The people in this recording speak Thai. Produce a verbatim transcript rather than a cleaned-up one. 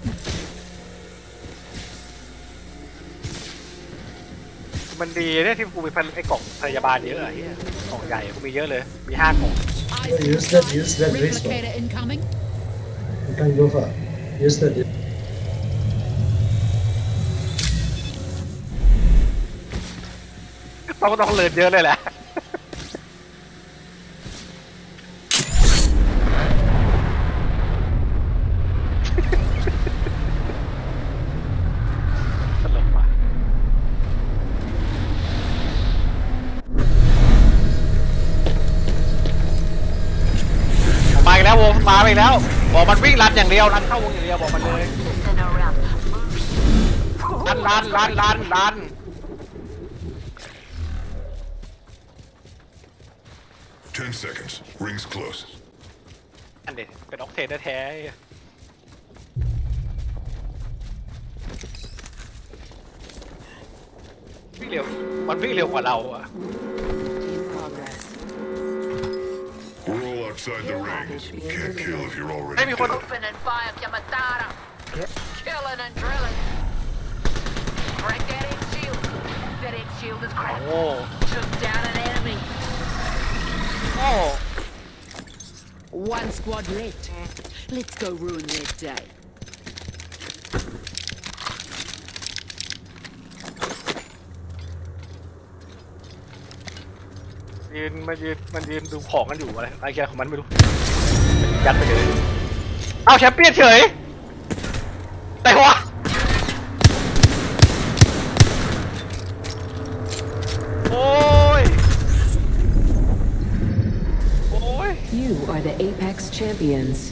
มันดีเนี่ยที่กูมีพันไอ้กล่องพยาบาลเยอะอะกล่องใหญ่กูมีเยอะเลยมีห้ากล่อง Use that, use that respawn. Replicator incoming. You can go far. Use that. ต้องต้องเลินเยอะเลยแหละตลกว่ะมาอีกแล้ววงมาอีกแล้วบอกมันวิ่งรันอย่างเดียวรันเข้าวงอย่างเดียวบอกมันเลยรันรันรันรันรัน Ten seconds. Rings close. อันเด็ดเป็นออกเทนแท้ๆวิ่งเร็วมันวิ่งเร็วกว่าเราอะ We're all outside the ring. Can't kill if you're already ไม่มีคน Open and fire, Yamatara. Killing and drilling. Break that in shield. That in shield is โอ้ cracked. Took down an enemy. โอ้ One squad left. Let's go ruin their day. ยืนมายืนมันยืนดูของกันอยู่อะไรอะไรแกของมันไม่รู้ยัดไปเลยเอาแชมเปี้ยนเฉยแต่วะโอ้ยโอ้ย You are the Apex champions.